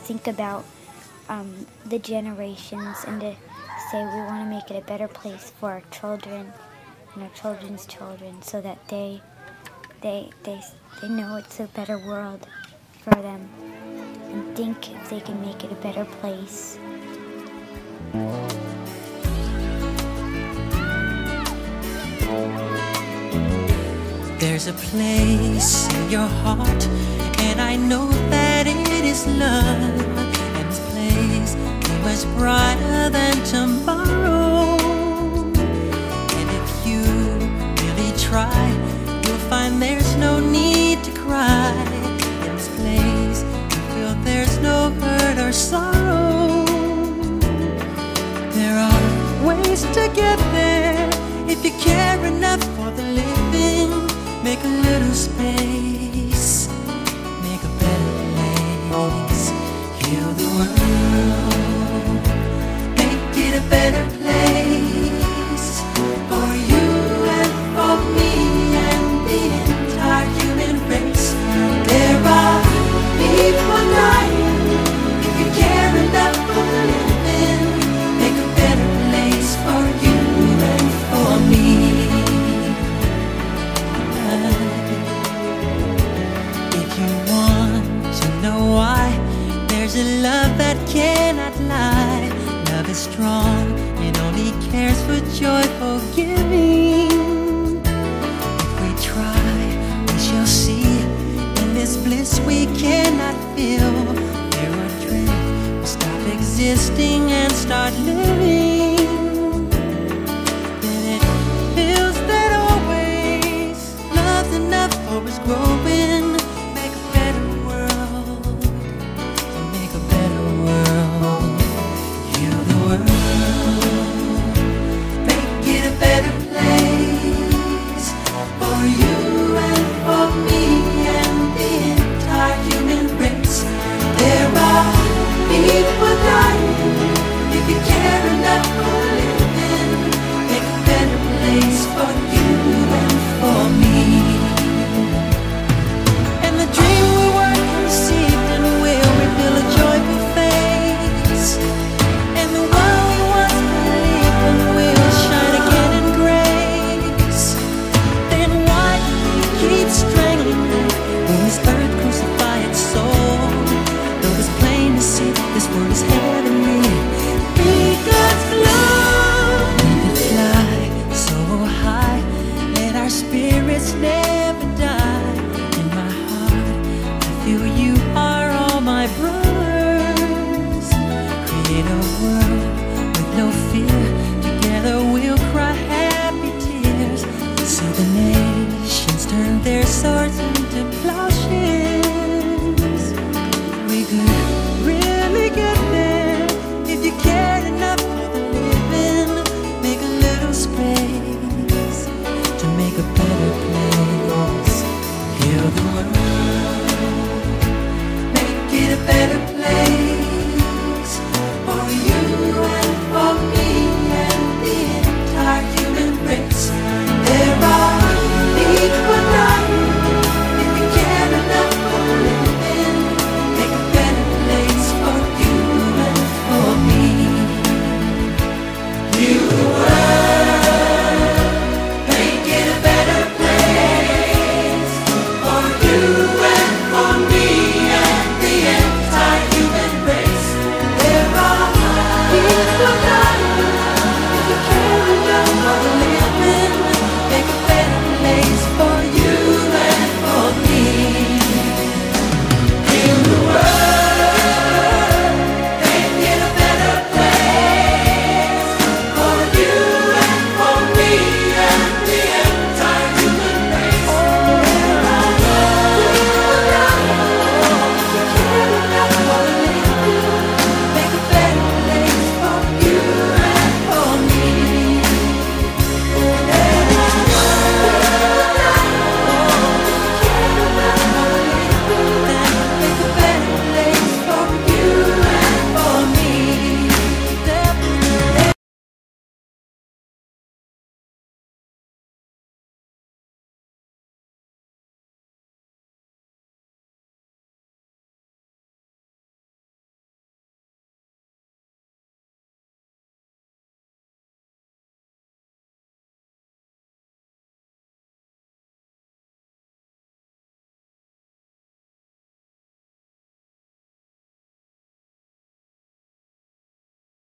think about the generations and to say we want to make it a better place for our children and our children's children, so that they know it's a better world for them and think if they can make it a better place. There's a place in your heart, and I know that it is love, and this place is much brighter than tomorrow. And if you really try, you'll find there's no need to cry. In this place, you feel there's no hurt or sorrow. There are ways to get there if you care enough for the living. Make a little space, make a better place. Heal the world, make it a better place for you and for me and the entire human race. There are people dying. If you care enough for the living, make a better place for you and for me. If you want to know why, there's a love that cannot lie. Love is strong, it only cares for joyful giving. If we try, we shall see. In this bliss we cannot feel. There our dream will stop existing and start living. Then it feels that always love's enough for us growing. Make a better world, to make a better world. Heal the world, make it a better place for you and for me and the entire human race. There are people dying. If you care enough for living, make a better place for you and for me. And the dream we were conceived in will reveal a joyful face. And the one we once believed in will shine again in grace. Then why do we keep strangling it when this earth crucify its soul? Though it's plain to see this world is heavenly, be God's love. We can fly so high, let our spirits never die. In my heart, I feel you are all my brothers. Create a world with no fear. Together we'll cry happy tears. See the nations turn their swords into plowshares.